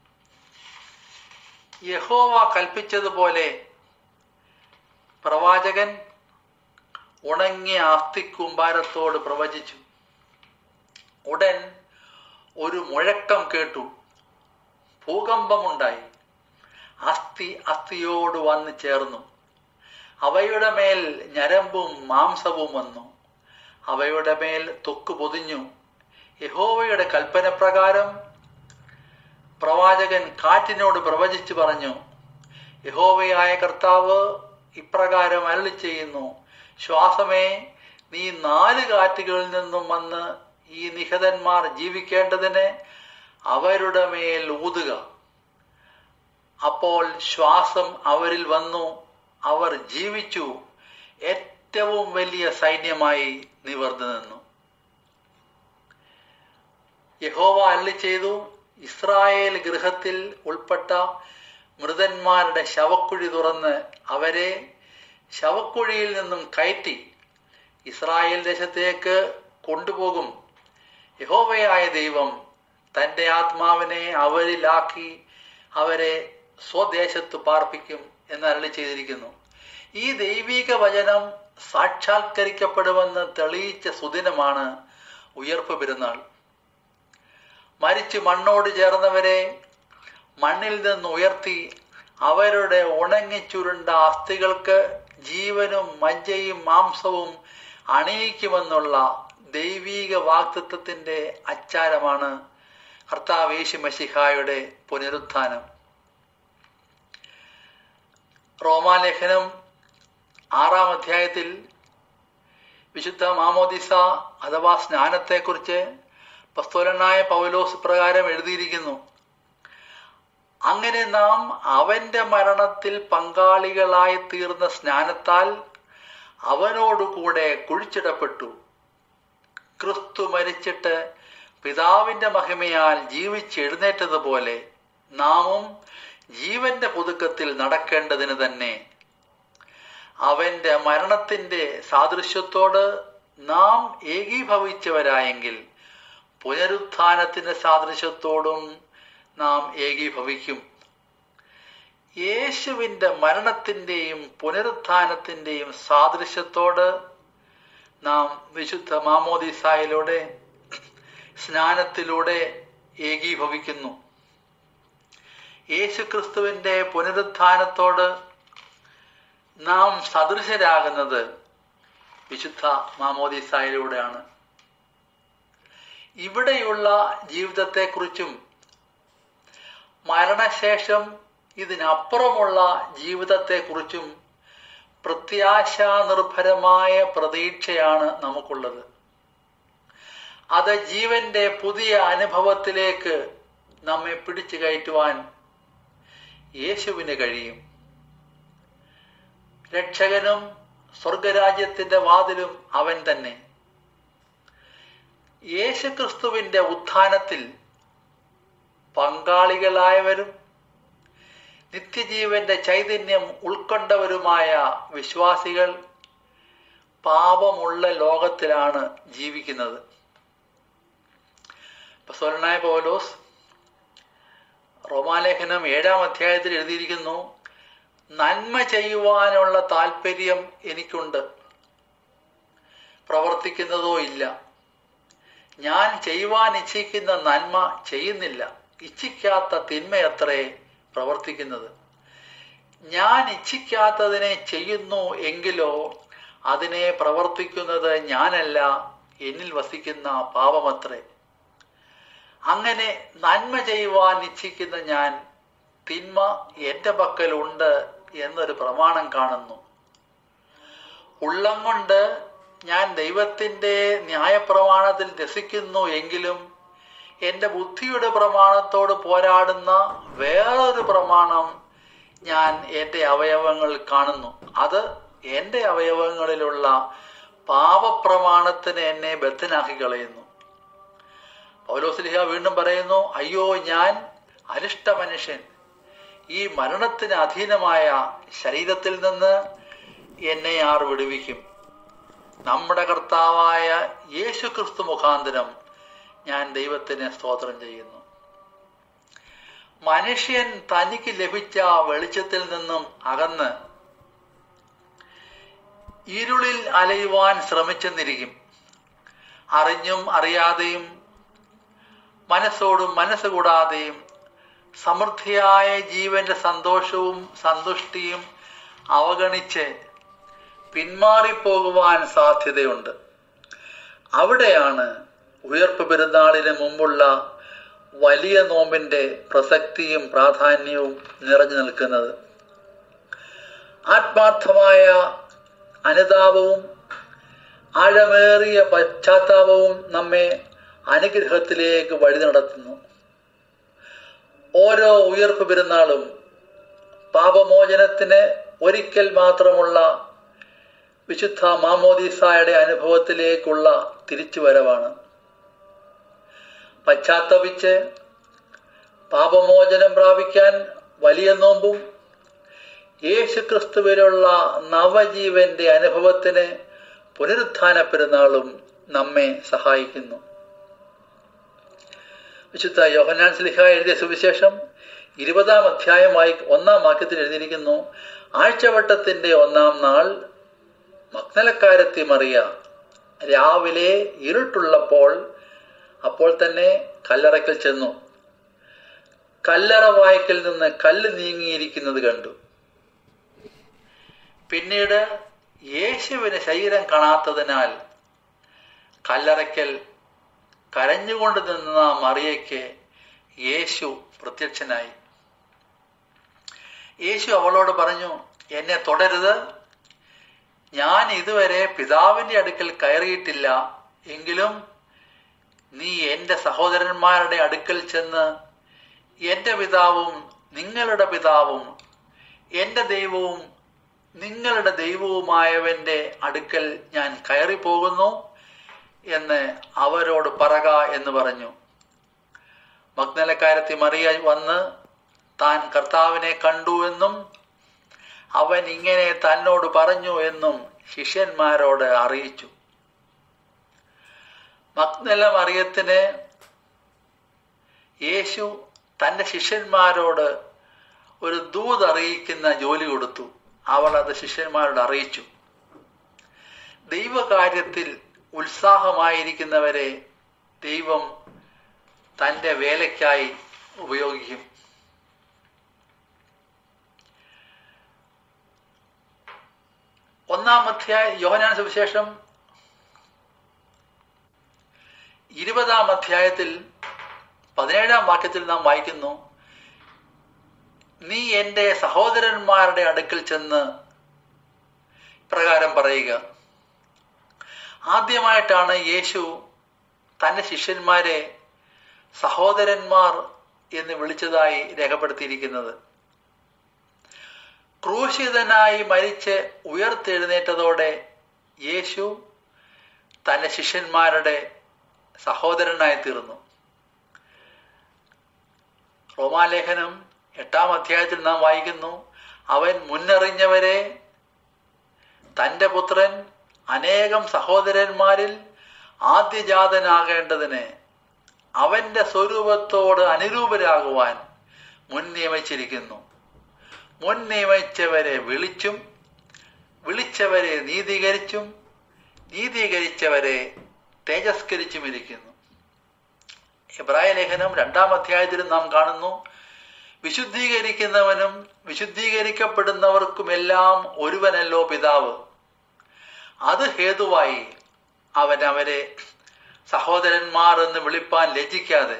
യഹോവ കൽപ്പിച്ചതുപോലെ പ്രവാചകൻ ഉണങ്ങിയ അസ്ഥിക്കൂമ്പാരത്തോട് പ്രവചിച്ചു. ഉടൻ ഒരു മുഴക്കം കേട്ടു, ഭൂകമ്പമുണ്ടായി. അസ്ഥി അസ്ഥിയോട് വന്ന് ചേർന്നു. അവയുടെ മേൽ ഞരമ്പും മാംസവും വന്നു. അവയുടെ മേൽ ത്വക്ക് പൊതിഞ്ഞു. യഹോവയുടെ കൽപ്പന പ്രകാരം പ്രവാചകൻ കാറ്റിനോട് പ്രവചിച്ചു പറഞ്ഞു, യഹോവയായ കർത്താവ് ഇപ്രകാരം അരുളി ചെയ്യുന്നു, ശ്വാസമേ, നീ നാല് കാറ്റുകളിൽ നിന്നും വന്ന് ഈ നിഹതന്മാർ ജീവിക്കേണ്ടതിന് അവരുടെ മേൽ ഊതുക. അപ്പോൾ ശ്വാസം അവരിൽ വന്നു, അവർ ജീവിച്ചു, ഏറ്റവും വലിയ സൈന്യമായി നിവർന്നു നിന്നു. യഹോവ അരുളി ചെയ്തു, ഇസ്രായേൽ ഗൃഹത്തിൽ ഉൾപ്പെട്ട മൃതന്മാരുടെ ശവക്കുഴി തുറന്ന് അവരെ ശവക്കുഴിയിൽ നിന്നും കയറ്റി ഇസ്രായേൽ ദേശത്തേക്ക് കൊണ്ടുപോകും. യഹോവയായ ദൈവം തൻ്റെ ആത്മാവിനെ അവരിലാക്കി അവരെ സ്വദേശത്ത് പാർപ്പിക്കും എന്ന് അരുളി ചെയ്തിരിക്കുന്നു. ഈ ദൈവിക വചനം സാക്ഷാത്കരിക്കപ്പെടുമെന്ന് തെളിയിച്ച സുദിനമാണ് ഉയർപ്പ് പെരുന്നാൾ. മരിച്ചു മണ്ണോട് ചേർന്നവരെ മണ്ണിൽ നിന്ന് ഉയർത്തി അവരുടെ ഉണങ്ങിച്ചുരുണ്ട അസ്ഥികൾക്ക് ജീവനും മജ്ജയും മാംസവും അണിയിക്കുമെന്നുള്ള ദൈവീക വാഗ്ദത്തത്തിൻ്റെ അച്ചാരമാണ് കർത്താവ് യേശു മശിഹായുടെ പുനരുത്ഥാനം. റോമാലേഖനം ആറാം അധ്യായത്തിൽ വിശുദ്ധ മാമോദിസ അഥവാ സ്നാനത്തെക്കുറിച്ച് അപ്പോസ്തലനായ പൗലോസ് പ്രകാരം എഴുതിയിരിക്കുന്നു. അങ്ങനെ നാം അവന്റെ മരണത്തിൽ പങ്കാളികളായി തീർന്ന സ്നാനത്താൽ അവനോടുകൂടെ കുഴിച്ചിടപ്പെട്ടു. ക്രിസ്തു മരിച്ചിട്ട് പിതാവിന്റെ മഹിമയാൽ ജീവിച്ചെഴുന്നേറ്റതുപോലെ നാമും ജീവന്റെ പുതുക്കത്തിൽ നടക്കേണ്ടതിന് തന്നെ അവന്റെ മരണത്തിന്റെ സാദൃശ്യത്തോട് നാം ഏകീഭവിച്ചവരായെങ്കിൽ പുനരുത്ഥാനത്തിന്റെ സാദൃശ്യത്തോടും നാം ഏകീഭവിക്കും. യേശുവിൻ്റെ മരണത്തിൻ്റെയും പുനരുത്ഥാനത്തിൻ്റെയും സാദൃശ്യത്തോട് നാം വിശുദ്ധ മാമോദീസായിലൂടെ സ്നാനത്തിലൂടെ ഏകീഭവിക്കുന്നു. യേശുക്രിസ്തുവിൻ്റെ പുനരുത്ഥാനത്തോട് നാം സദൃശരാകുന്നത് വിശുദ്ധ മാമോദീസായിലൂടെയാണ്. ഇവിടെയുള്ള ജീവിതത്തെക്കുറിച്ചും മരണശേഷം ഇതിനപ്പുറമുള്ള ജീവിതത്തെക്കുറിച്ചും പ്രത്യാശാനിർഭരമായ പ്രതീക്ഷയാണ് നമുക്കുള്ളത്. അത് ജീവന്റെ പുതിയ അനുഭവത്തിലേക്ക് നമ്മെ പിടിച്ചു കയറ്റുവാൻ യേശുവിന് കഴിയും. രക്ഷകനും സ്വർഗരാജ്യത്തിന്റെ വാതിലും അവൻ തന്നെ. യേശുക്രിസ്തുവിന്റെ ഉത്ഥാനത്തിൽ പങ്കാളികളായവരും നിത്യജീവന്റെ ചൈതന്യം ഉൾക്കൊണ്ടവരുമായ വിശ്വാസികൾ പാപമുള്ള ലോകത്തിലാണ് ജീവിക്കുന്നത്. അപ്പോസ്തലനായ പൗലോസ് റോമാലേഖനം ഏഴാം അധ്യായത്തിൽ എഴുതിയിരിക്കുന്നു, നന്മ ചെയ്യുവാനുള്ള താല്പര്യം എനിക്കുണ്ട്, പ്രവർത്തിക്കുന്നതോ ഇല്ല. ഞാൻ ചെയ്യുവാൻ ഇച്ഛിക്കുന്ന നന്മ ചെയ്യുന്നില്ല, ഇച്ഛിക്കാത്ത തിന്മയത്രേ പ്രവർത്തിക്കുന്നത്. ഞാൻ ഇച്ഛിക്കാത്തതിനെ ചെയ്യുന്നു എങ്കിലോ അതിനെ പ്രവർത്തിക്കുന്നത് ഞാനല്ല, എന്നിൽ വസിക്കുന്ന പാപമത്രേ. അങ്ങനെ നന്മ ചെയ്യുവാൻ ഇച്ഛിക്കുന്ന ഞാൻ തിന്മ എൻ്റെ പക്കലുണ്ട് എന്നൊരു പ്രമാണം കാണുന്നു. ഉള്ളം കൊണ്ട് ഞാൻ ദൈവത്തിൻ്റെ ന്യായപ്രമാണത്തിൽ രസിക്കുന്നു എങ്കിലും എൻ്റെ ബുദ്ധിയുടെ പ്രമാണത്തോട് പോരാടുന്ന വേറൊരു പ്രമാണം ഞാൻ എൻ്റെ അവയവങ്ങളിൽ കാണുന്നു. അത് എൻ്റെ അവയവങ്ങളിലുള്ള പാപപ്രമാണത്തിന് എന്നെ ബദ്ധനാക്കി കളയുന്നു. പൗലോസ്ലീഹ വീണ്ടും പറയുന്നു, അയ്യോ ഞാൻ അരിഷ്ട മനുഷ്യൻ, ഈ മരണത്തിന് അധീനമായ ശരീരത്തിൽ നിന്ന് എന്നെ ആർ വിടുവിക്കും? നമ്മുടെ കർത്താവായ യേശു ക്രിസ്തു മുഖാന്തരം ഞാൻ ദൈവത്തിന് സ്തോത്രം ചെയ്യുന്നു. മനുഷ്യൻ തനിക്ക് ലഭിച്ച വെളിച്ചത്തിൽ നിന്നും അകന്ന് ഇരുളിൽ അലയുവാൻ ശ്രമിച്ചെന്നിരിക്കും. അറിഞ്ഞും അറിയാതെയും മനസ്സോടും മനസ്സ് കൂടാതെയും സമൃദ്ധിയായ ജീവന്റെ സന്തോഷവും സന്തുഷ്ടിയും അവഗണിച്ച് പിന്മാറിപ്പോകുവാൻ സാധ്യതയുണ്ട്. അവിടെയാണ് ഉയർപ്പ് പെരുന്നാളിന് മുമ്പുള്ള വലിയ നോമ്പിന്റെ പ്രസക്തിയും പ്രാധാന്യവും നിറഞ്ഞു നിൽക്കുന്നത്. ആത്മാർത്ഥമായ അനുതാപവും ആഴമേറിയ പശ്ചാത്താപവും നമ്മെ അനുഗ്രഹത്തിലേക്ക് വഴി നടത്തുന്നു. ഓരോ ഉയർപ്പ് പെരുന്നാളും പാപമോചനത്തിന് ഒരിക്കൽ മാത്രമുള്ള വിശുദ്ധ മാമോദീസായുടെ അനുഭവത്തിലേക്കുള്ള തിരിച്ചുവരവാണ്. പശ്ചാത്തപിച്ച് പാപമോചനം പ്രാപിക്കാൻ വലിയ നോമ്പും യേശുക്രിസ്തുവിലുള്ള നവജീവന്റെ അനുഭവത്തിന് പുനരുത്ഥാന പെരുന്നാളും നമ്മെ സഹായിക്കുന്നു. വിശുദ്ധ യോഹന്നാൻ ശ്ലീഹ എഴുതിയ സുവിശേഷം ഇരുപതാം അധ്യായമായി ഒന്നാം വാക്യത്തിൽ എഴുതിയിരിക്കുന്നു, ആഴ്ചവട്ടത്തിന്റെ ഒന്നാം നാൾ മഗ്ദലക്കാരത്തി മറിയ രാവിലെ ഇരുട്ടുള്ളപ്പോൾ അപ്പോൾ തന്നെ കല്ലറയ്ക്കൽ ചെന്നു. കല്ലറ വായ്ക്കൽ നിന്ന് കല്ല് നീങ്ങിയിരിക്കുന്നത് കണ്ടു. പിന്നീട് യേശുവിന് ശരീരം കാണാത്തതിനാൽ കല്ലറയ്ക്കൽ കരഞ്ഞുകൊണ്ട് നിന്ന മറിയയ്ക്ക് യേശു പ്രത്യക്ഷനായി. യേശു അവളോട് പറഞ്ഞു, എന്നെ തൊടരുത്, ഞാൻ ഇതുവരെ പിതാവിൻ്റെ അടുക്കൽ കയറിയിട്ടില്ല. എങ്കിലും നീ എൻ്റെ സഹോദരന്മാരുടെ അടുക്കൽ ചെന്ന് എൻ്റെ പിതാവും നിങ്ങളുടെ പിതാവും എൻ്റെ ദൈവവും നിങ്ങളുടെ ദൈവവുമായവൻ്റെ അടുക്കൽ ഞാൻ കയറിപ്പോകുന്നു എന്ന് അവരോട് പറക എന്ന് പറഞ്ഞു. മഗ്ദലക്കാരത്തി മറിയ വന്ന് താൻ കർത്താവിനെ കണ്ടു എന്നും അവൻ ഇങ്ങനെ തന്നോട് പറഞ്ഞു എന്നും ശിഷ്യന്മാരോട് അറിയിച്ചു. മഗ്ദല മറിയത്തിന് യേശു തൻ്റെ ശിഷ്യന്മാരോട് ഒരു ദൂത് അറിയിക്കുന്ന ജോലി കൊടുത്തു. അവൾ അത് ശിഷ്യന്മാരോട് അറിയിച്ചു. ദൈവകാര്യത്തിൽ ഉത്സാഹമായിരിക്കുന്നവരെ ദൈവം തൻ്റെ വേലയ്ക്കായി ഉപയോഗിക്കും. ഒന്നാം അധ്യായം യോഹന്നാൻ സുവിശേഷം ഇരുപതാം അധ്യായത്തിൽ പതിനേഴാം വാക്യത്തിൽ നാം വായിക്കുന്നു, നീ എൻ്റെ സഹോദരന്മാരുടെ അടുക്കൽ ചെന്ന് പ്രകാരം പറയുക. ആദ്യമായിട്ടാണ് യേശു തൻ്റെ ശിഷ്യന്മാരെ സഹോദരന്മാർ എന്ന് വിളിച്ചതായി രേഖപ്പെടുത്തിയിരിക്കുന്നത്. ക്രൂശിതനായി മരിച്ച് ഉയർത്തെഴുന്നേറ്റതോടെ യേശു തൻ്റെ ശിഷ്യന്മാരുടെ സഹോദരനായി തീർന്നു. റോമാലേഖനം എട്ടാം അധ്യായത്തിൽ നാം വായിക്കുന്നു, അവൻ മുന്നറിഞ്ഞവരെ തൻ്റെ പുത്രൻ അനേകം സഹോദരന്മാരിൽ ആദ്യജാതനാകേണ്ടതിന് അവൻ്റെ സ്വരൂപത്തോട് അനുരൂപരാകുവാൻ മുൻ നിയമിച്ചിരിക്കുന്നു. മുൻ നിയമിച്ചവരെ വിളിച്ചും വിളിച്ചവരെ നീതീകരിച്ചും നീതീകരിച്ചവരെ തേജസ്കരിച്ചുമിരിക്കുന്നു. എബ്രായ ലേഖനം രണ്ടാം അധ്യായത്തിൽ നാം കാണുന്നു, വിശുദ്ധീകരിക്കുന്നവനും വിശുദ്ധീകരിക്കപ്പെടുന്നവർക്കുമെല്ലാം ഒരുവനല്ലോ പിതാവ്. അത് ഹേതുവായി അവൻ അവരെ സഹോദരന്മാർ എന്ന് വിളിപ്പാൻ ലജ്ജിക്കാതെ,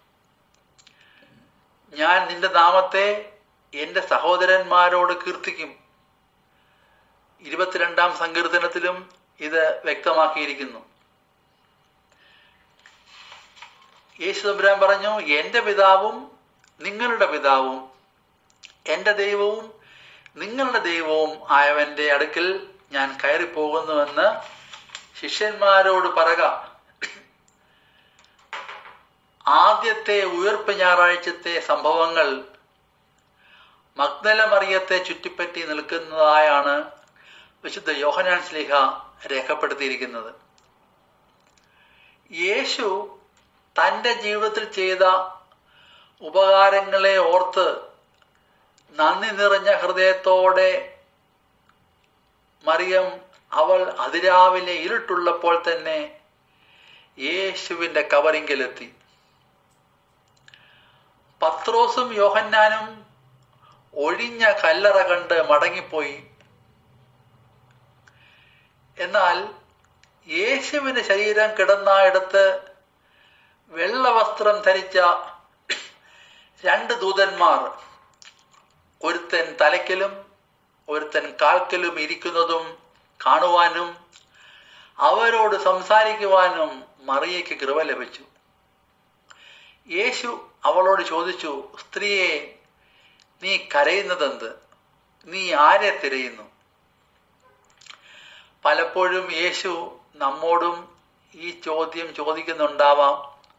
ഞാൻ നിന്റെ നാമത്തെ എൻ്റെ സഹോദരന്മാരോട് കീർത്തിക്കും. ഇരുപത്തിരണ്ടാം സങ്കീർത്തനത്തിലും ഇത് വ്യക്തമാക്കിയിരിക്കുന്നു. യേശു തമ്പുരാൻ പറഞ്ഞു, എൻ്റെ പിതാവും നിങ്ങളുടെ പിതാവും എൻ്റെ ദൈവവും നിങ്ങളുടെ ദൈവവും ആയവൻ്റെ അടുക്കൽ ഞാൻ കയറിപ്പോകുന്നുവെന്ന് ശിഷ്യന്മാരോട് പറക. ആദ്യത്തെ ഉയർപ്പ് ഞായറാഴ്ചത്തെ സംഭവങ്ങൾ മഗ്ദല മറിയത്തെ ചുറ്റിപ്പറ്റി നിൽക്കുന്നതായാണ് വിശുദ്ധ യോഹന്നാൻ ശ്ലീഹ രേഖപ്പെടുത്തിയിരിക്കുന്നത്. യേശു തൻ്റെ ജീവിതത്തിൽ ചെയ്ത ഉപകാരങ്ങളെ ഓർത്ത് നന്ദി നിറഞ്ഞ ഹൃദയത്തോടെ മറിയം അവൾ അതിരാവിലെ ഇരുട്ടുള്ളപ്പോൾ തന്നെ യേശുവിൻ്റെ കബറിങ്കലെത്തി. പത്രോസും യോഹന്നാനും ഒഴിഞ്ഞ കല്ലറ കണ്ട് മടങ്ങിപ്പോയി. എന്നാൽ യേശുവിൻ്റെ ശരീരം കിടന്നയിടത്ത് വെള്ളവസ്ത്രം ധരിച്ച രണ്ട് ദൂതന്മാർ, ഒരുത്തൻ തലയ്ക്കലും ഒരുത്തൻ കാൽക്കലും ഇരിക്കുന്നതും കാണുവാനും അവരോട് സംസാരിക്കുവാനും മറിയയ്ക്ക് കൃപ ലഭിച്ചു. യേശു അവളോട് ചോദിച്ചു, സ്ത്രീയെ, നീ കരയുന്നതെന്ത്? നീ ആരെ തിരയുന്നു? പലപ്പോഴും യേശു നമ്മോടും ഈ ചോദ്യം ചോദിക്കുന്നുണ്ടാവാം.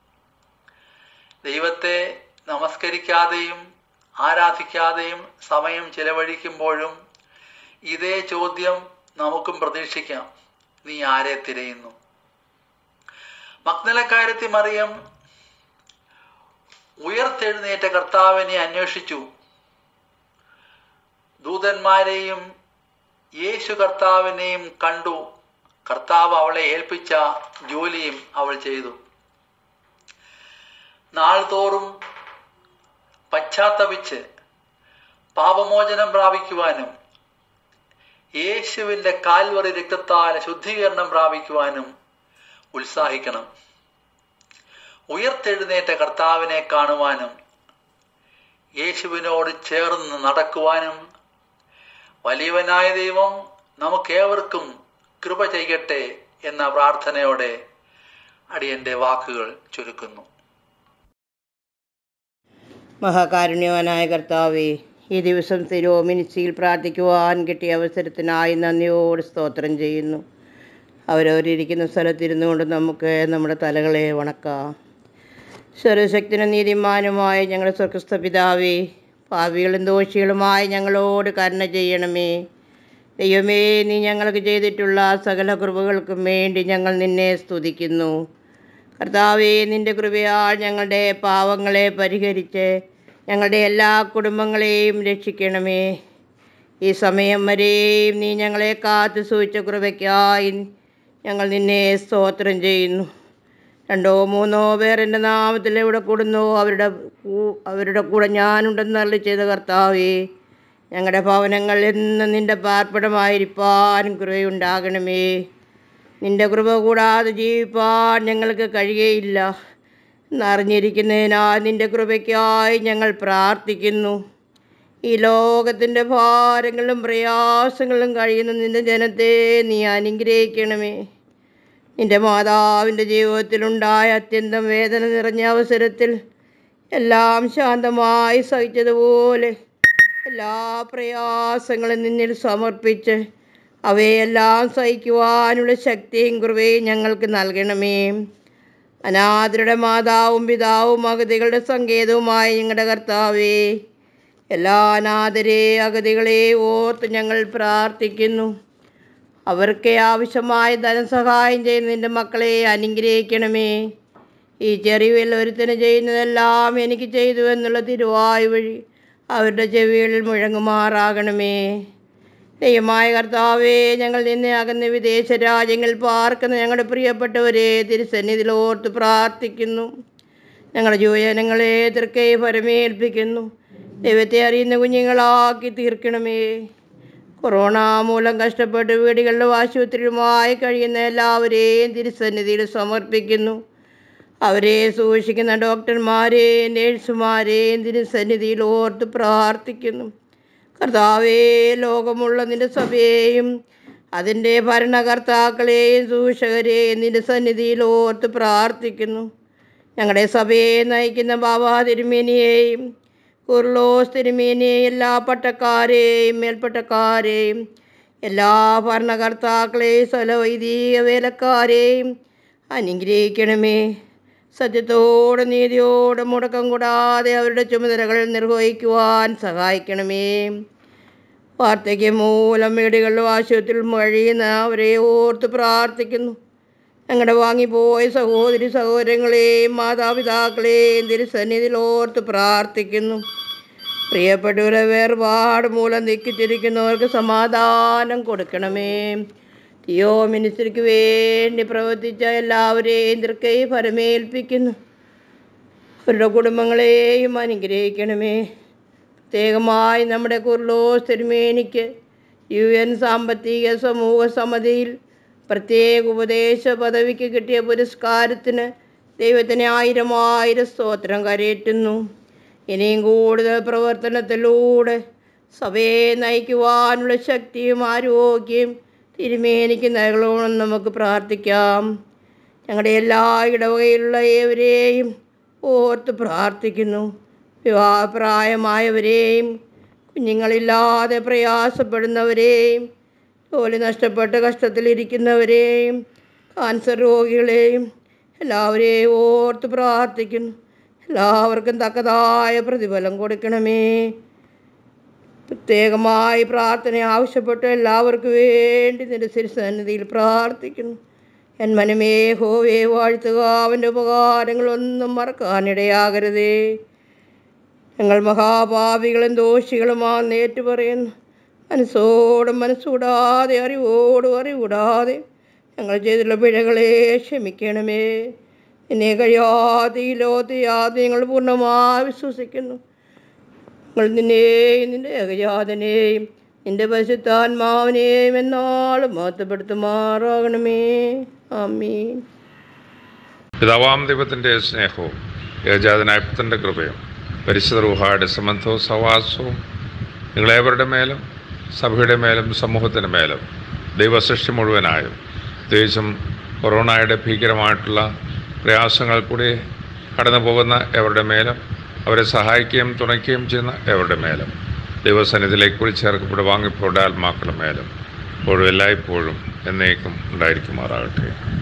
ദൈവത്തെ നമസ്കരിക്കാതെയും ആരാധിക്കാതെയും സമയം ചിലവഴിക്കുമ്പോഴും ഇതേ ചോദ്യം നമുക്കും പ്രതീക്ഷിക്കാം. നീ ആരെ തിരയുന്നു? മഗ്ദലക്കാരത്തി മറിയം ഉയർത്തെഴുന്നേറ്റ കർത്താവിനെ അന്വേഷിച്ചു. ദൂതന്മാരെയും യേശു കർത്താവിനെയും കണ്ടു. കർത്താവ് അവളെ ഏൽപ്പിച്ച ജോലിയും അവൾ ചെയ്തു. നാൾതോറും പശ്ചാത്തപിച്ച് പാപമോചനം പ്രാപിക്കുവാനും യേശുവിൻ്റെ കാൽവറി രക്തത്താൽ ശുദ്ധീകരണം പ്രാപിക്കുവാനും ഉത്സാഹിക്കണം. ഉയർത്തെഴുന്നേറ്റ കർത്താവിനെ കാണുവാനും യേശുവിനോട് ചേർന്ന് നടക്കുവാനും വലിയവനായ ദൈവം നമുക്കേവർക്കും കൃപ ചെയ്യട്ടെ എന്ന പ്രാർത്ഥനയോടെ അടിയൻ്റെ വാക്കുകൾ ചുരുക്കുന്നു. മഹാകാരുണ്യവാനായ കർത്താവേ, ഈ ദിവസം തിരുമിനിച്ചിയിൽ പ്രാർത്ഥിക്കുവാൻ കിട്ടിയ അവസരത്തിനായി നന്ദിയോട് സ്തോത്രം ചെയ്യുന്നു. അവരവരിയ്ക്കുന്ന സ്ഥലത്തിരുന്നു കൊണ്ട് നമുക്ക് നമ്മുടെ തലകളെ വണക്കാം. സർവശക്തനും നീതിമാനുമായ ഞങ്ങളുടെ സ്വർഗസ്ഥ പിതാവേ, പാപികളും ദോഷികളുമായ ഞങ്ങളോട് കരുണ ചെയ്യണമേ. ദൈവമേ, നീ ഞങ്ങൾക്ക് ചെയ്തിട്ടുള്ള സകല കൃപകൾക്കും വേണ്ടി ഞങ്ങൾ നിന്നെ സ്തുതിക്കുന്നു. കർത്താവേ, നിൻ്റെ കൃപയാൽ ഞങ്ങളുടെ പാവങ്ങളെ പരിഹരിച്ച് ഞങ്ങളുടെ എല്ലാ കുടുംബങ്ങളെയും രക്ഷിക്കണമേ. ഈ സമയം വരെയും നീ ഞങ്ങളെ കാത്തു സൂക്ഷിച്ച കൃപയ്ക്കായി ഞങ്ങൾ നിന്നെ സ്തോത്രം ചെയ്യുന്നു. രണ്ടോ മൂന്നോ പേർ എൻ്റെ നാമത്തിൽ എവിടെ കൂടുന്നോ അവരുടെ അവരുടെ കൂടെ ഞാനുണ്ടെന്ന് അരുളി ചെയ്ത കർത്താവേ, ഞങ്ങളുടെ ഭവനങ്ങൾ എന്നും നിൻ്റെ പാർപ്പിടമായിരിക്കാൻ കൃപയുണ്ടാകണമേ. നിൻ്റെ കൃപ കൂടാതെ ജീവിപ്പാൻ ഞങ്ങൾക്ക് കഴിയുകയില്ല എന്നറിഞ്ഞിരിക്കുന്നതിനാൽ നിൻ്റെ കൃപയ്ക്കായി ഞങ്ങൾ പ്രാർത്ഥിക്കുന്നു. ഈ ലോകത്തിൻ്റെ ഭാരങ്ങളും പ്രയാസങ്ങളും കഴിയുന്ന നിൻ്റെ ജനത്തെ നീ അനുഗ്രഹിക്കണമേ. നിൻ്റെ മാതാവിൻ്റെ ജീവിതത്തിലുണ്ടായ അത്യന്തം വേദന നിറഞ്ഞ അവസരത്തിൽ എല്ലാം ശാന്തമായി സഹിച്ചതുപോലെ എല്ലാ പ്രയാസങ്ങളും നിന്നിൽ സമർപ്പിച്ച് അവയെല്ലാം സഹിക്കുവാനുള്ള ശക്തിയും കൃപയും ഞങ്ങൾക്ക് നൽകണമേ. അനാഥരുടെ മാതാവും പിതാവും അഗതികളുടെ സങ്കേതവുമായ ഞങ്ങളുടെ കർത്താവേ, എല്ലാ അനാഥരെ അഗതികളെ ഓർത്ത് ഞങ്ങൾ പ്രാർത്ഥിക്കുന്നു. അവർക്ക് ആവശ്യമായ ധനസഹായം ചെയ്യുന്ന നിൻ്റെ മക്കളെ അനുഗ്രഹിക്കണമേ. ഈ ചെറിയവിൽ ഒരുത്തന് ചെയ്യുന്നതെല്ലാം എനിക്ക് ചെയ്തു എന്നുള്ള തിരുവായു വഴി അവരുടെ ചെവികളിൽ മുഴങ്ങുമാറാകണമേ. ദൈവമായ കർത്താവേ, ഞങ്ങൾ നിന്നെ അകന്ന് വിദേശ രാജ്യങ്ങളിൽ പാർക്കുന്ന ഞങ്ങളുടെ പ്രിയപ്പെട്ടവരെ തിരുസന്നിധിയിൽ ഓർത്ത് പ്രാർത്ഥിക്കുന്നു. ഞങ്ങളുടെ യുവജനങ്ങളെ തൃക്കൈ പരമേൽപ്പിക്കുന്നു. ദൈവത്തെ അറിയുന്ന കുഞ്ഞുങ്ങളാക്കി തീർക്കണമേ. കൊറോണ മൂലം കഷ്ടപ്പെട്ട് വീടുകളിലും ആശുപത്രിയിലുമായി കഴിയുന്ന എല്ലാവരെയും തിരുസന്നിധിയിൽ സമർപ്പിക്കുന്നു. അവരെ സൂക്ഷിക്കുന്ന ഡോക്ടർമാരെയും നേഴ്സുമാരെയും തിരുസന്നിധിയിൽ ഓർത്ത് പ്രാർത്ഥിക്കുന്നു. കർത്താവേ, ലോകമുള്ള നിൻ്റെ സഭയെയും അതിൻ്റെ ഭരണകർത്താക്കളെയും സൂക്ഷകരെയും നിൻ്റെ സന്നിധിയിൽ ഓർത്ത് പ്രാർത്ഥിക്കുന്നു. ഞങ്ങളുടെ സഭയെ നയിക്കുന്ന ബാബാ തിരുമേനിയെയും കുർലോസ് തിരുമേനിയെയും എല്ലാ പട്ടക്കാരെയും മേൽപ്പട്ടക്കാരെയും എല്ലാ ഭരണകർത്താക്കളെയും സകല വൈദിക വേലക്കാരെയും അനുഗ്രഹിക്കണമേ. സത്യത്തോടെ നീതിയോടെ മുടക്കം കൂടാതെ അവരുടെ ചുമതലകൾ നിർവഹിക്കുവാൻ സഹായിക്കണമേ. വാർദ്ധക്യം മൂലം വീടുകളിലും ആശുപത്രിയിലും കഴിയുന്ന അവരെ ഓർത്ത് പ്രാർത്ഥിക്കുന്നു. ഞങ്ങളുടെ വാങ്ങിപ്പോയ സഹോദരി സഹോദരങ്ങളെയും മാതാപിതാക്കളെയും തിരുസന്നിധിയിൽ ഓർത്ത് പ്രാർത്ഥിക്കുന്നു. പ്രിയപ്പെട്ടവരെ വേർപാട് മൂലം നിക്കിച്ചിരിക്കുന്നവർക്ക് സമാധാനം കൊടുക്കണമേ. തിയോ മിനിസ്ട്രിക്ക് വേണ്ടി പ്രവർത്തിച്ച എല്ലാവരെയും തൃക്കൈ ഫലമേൽപ്പിക്കുന്നു. അവരുടെ കുടുംബങ്ങളെയും അനുഗ്രഹിക്കണമേ. പ്രത്യേകമായി നമ്മുടെ കുർലോസ് തിരുമേനിക്ക് യു എൻ സാമ്പത്തിക സമൂഹ സമിതിയിൽ പ്രത്യേക ഉപദേശ പദവിക്ക് കിട്ടിയ പുരസ്കാരത്തിന് ദൈവത്തിന് ആയിരം ആയിരം സ്തോത്രം കരയേറ്റുന്നു. ഇനിയും കൂടുതൽ പ്രവർത്തനത്തിലൂടെ സഭയെ നയിക്കുവാനുള്ള ശക്തിയും ആരോഗ്യം തിരുമേനിക്ക് നൽകണമെന്ന് നമുക്ക് പ്രാർത്ഥിക്കാം. ഞങ്ങളുടെ എല്ലാ ഇടവകയിലുള്ള ഏവരെയും ഓർത്ത് പ്രാർത്ഥിക്കുന്നു. വിവാഹപ്രായമായവരെയും കുഞ്ഞുങ്ങളില്ലാതെ പ്രയാസപ്പെടുന്നവരെയും ജോലി നഷ്ടപ്പെട്ട് കഷ്ടത്തിലിരിക്കുന്നവരെയും കാൻസർ രോഗികളെയും എല്ലാവരെയും ഓർത്ത് പ്രാർത്ഥിക്കുന്നു. എല്ലാവർക്കും തക്കതായ പ്രതിഫലം കൊടുക്കണമേ. പ്രത്യേകമായി പ്രാർത്ഥന ആവശ്യപ്പെട്ട് എല്ലാവർക്കും വേണ്ടി നിന്റെ തിരുസന്നിധിയിൽ പ്രാർത്ഥിക്കുന്നു. എൻ മനമേ യഹോവയെ വാഴ്ത്തുക, അവൻ്റെ ഉപകാരങ്ങളൊന്നും മറക്കാനിടയാകരുതേ. ഞങ്ങൾ മഹാപാപികളും ദോഷികളുമാണെന്ന് ഏറ്റുപറയുന്നു. മനസ്സോടും മനസ്സുകൂടാതെ അറിവോടും അറിവുകൂടാതെ ഞങ്ങൾ ചെയ്തിട്ടുള്ള പിഴകളെ ക്ഷമിക്കണമേ. നിന്നെ കഴിയാതെ ഈ ലോകത്തെ യാതെ ഞങ്ങൾ പൂർണ്ണമായി വിശ്വസിക്കുന്നു. ഞങ്ങൾ നിന്നെയും നിന്റെ ഏകജാതനെയും നിന്റെ പരിശുദ്ധാത്മാവിനെയും എന്നാളും മഹത്വപ്പെടുത്തുമാറാകണമേ. ആമീൻ. പിതാവാം ദൈവത്തിൻ്റെ സ്നേഹവും ഏകജാതനായ പുത്രൻ്റെ കൃപയും പരിശുദ്ധ റൂഹായുടെ സംബന്ധവും സഹവാസവും നിങ്ങളേവരുടെ മേലും സഭയുടെ മേലും സമൂഹത്തിൻ്റെ മേലും ദൈവസൃഷ്ടി മുഴുവനായും പ്രത്യേകിച്ചും കൊറോണയുടെ ഭീകരമായിട്ടുള്ള പ്രയാസങ്ങൾ കൂടി കടന്നു പോകുന്ന എവരുടെ മേലും അവരെ സഹായിക്കുകയും തുണയ്ക്കുകയും ചെയ്യുന്ന എവരുടെ മേലും ദൈവസന്നിധിയിലേക്ക് കൂടി ചേർക്കപ്പെട്ട് വാങ്ങിപ്പോടെ ആത്മാക്കളുടെ മേലും ഇപ്പോഴും എല്ലായ്പ്പോഴും എന്നേക്കും ഉണ്ടായിരിക്കുമാറാകട്ടെ.